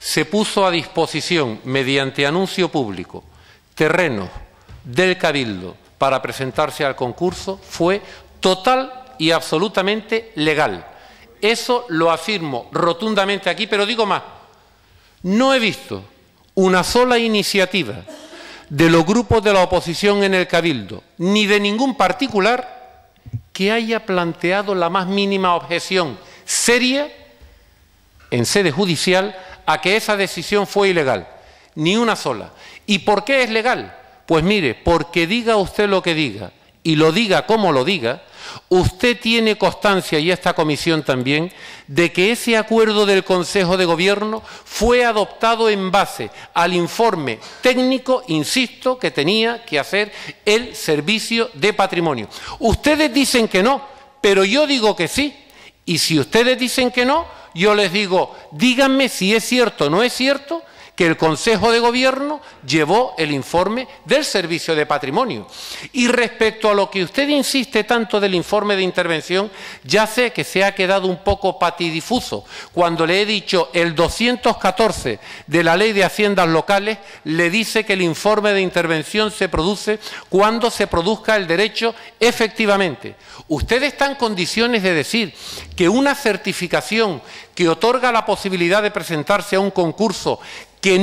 se puso a disposición, mediante anuncio público, terrenos del Cabildo para presentarse al concurso, fue total y absolutamente legal. Eso lo afirmo rotundamente aquí, pero digo más, no he visto una sola iniciativa de los grupos de la oposición en el Cabildo, ni de ningún particular, que haya planteado la más mínima objeción seria en sede judicial a que esa decisión fue ilegal. Ni una sola. ¿Y por qué es legal? Pues mire, porque diga usted lo que diga y lo diga como lo diga, usted tiene constancia, y esta comisión también, de que ese acuerdo del Consejo de Gobierno fue adoptado en base al informe técnico, insisto, que tenía que hacer el Servicio de Patrimonio. Ustedes dicen que no, pero yo digo que sí. Y si ustedes dicen que no, yo les digo, díganme si es cierto o no es cierto que el Consejo de Gobierno llevó el informe del Servicio de Patrimonio. Y respecto a lo que usted insiste tanto del informe de intervención, ya sé que se ha quedado un poco patidifuso. Cuando le he dicho el 214 de la Ley de Haciendas Locales, le dice que el informe de intervención se produce cuando se produzca el derecho efectivamente. Usted está en condiciones de decir que una certificación que otorga la posibilidad de presentarse a un concurso que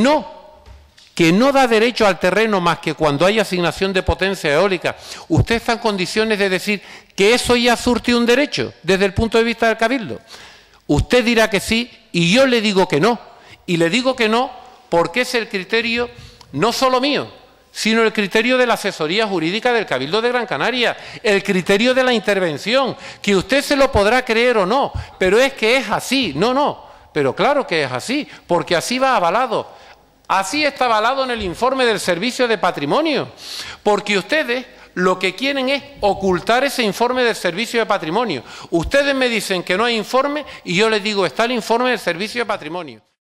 no da derecho al terreno más que cuando hay asignación de potencia eólica, usted está en condiciones de decir que eso ya surte un derecho desde el punto de vista del Cabildo. Usted dirá que sí y yo le digo que no. Y le digo que no porque es el criterio no solo mío, sino el criterio de la asesoría jurídica del Cabildo de Gran Canaria, el criterio de la intervención, que usted se lo podrá creer o no, pero es que es así. No. Pero claro que es así, porque así va avalado. Así está avalado en el informe del Servicio de Patrimonio, porque ustedes lo que quieren es ocultar ese informe del Servicio de Patrimonio. Ustedes me dicen que no hay informe y yo les digo, está el informe del Servicio de Patrimonio.